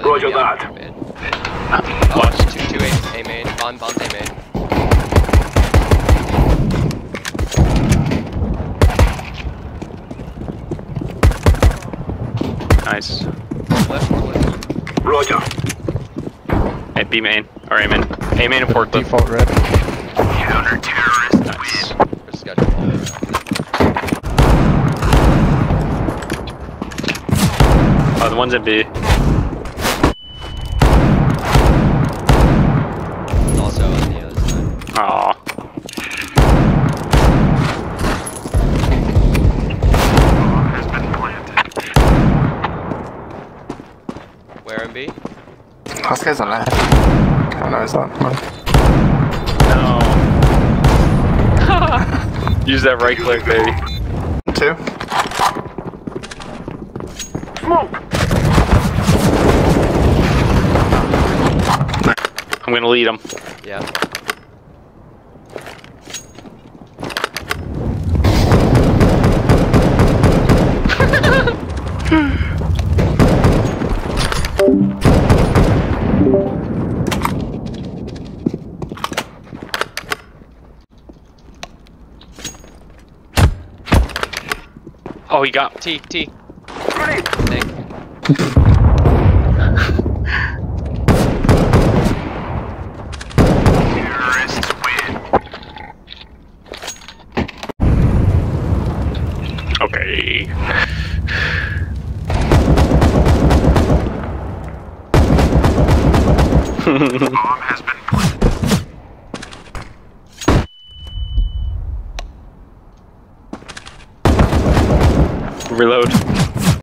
Roger that. Watch 2 A main. Bombs A main. Nice. Left. Roger. At B main. Or A main. A main and forklift. Default red. Counter-terrorist Nice. For schedule. Oh, the one's at B. Also on the other side. Aw. has been planted. Where in B? Last guy's on that. Oh no, he's not. Come on. No. Use that right click, baby. 2. Smoke! I'm gonna lead him. Yeah. Oh, he got T. Grenade! Tank. Terrorists win. Okay. Bomb has been planted. Reload.